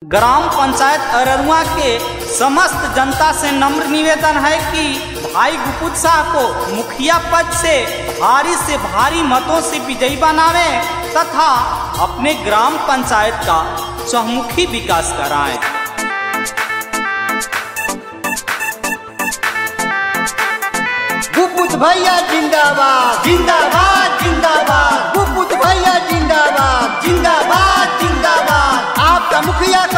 Gram panchayat अररुआ के समस्त जनता से नम्र निवेदन है कि भाई गुपुत शाह को मुखिया पद से भारी मतों से विजयी बनावे तथा अपने ग्राम पंचायत का चहुमुखी विकास कराएं। गुपुत भैया जिंदाबाद जिंदाबाद जिंदाबाद, गुपुत भैया जिंदाबाद जिंदाबाद जिंदाबाद, आपका मुखिया